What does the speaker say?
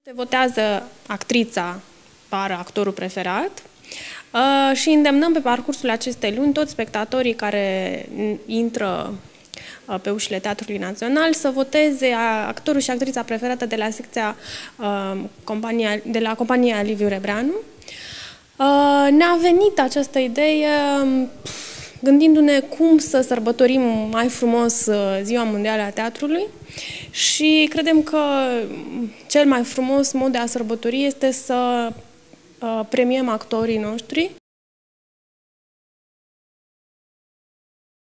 Se votează actrița par actorul preferat și îndemnăm pe parcursul acestei luni toți spectatorii care intră pe ușile Teatrului Național să voteze actorul și actrița preferată de la secția de la compania Liviu Rebreanu. Ne-a venit această idee gândindu-ne cum să sărbătorim mai frumos Ziua Mondială a Teatrului și credem că cel mai frumos mod de a sărbători este să premiem actorii noștri.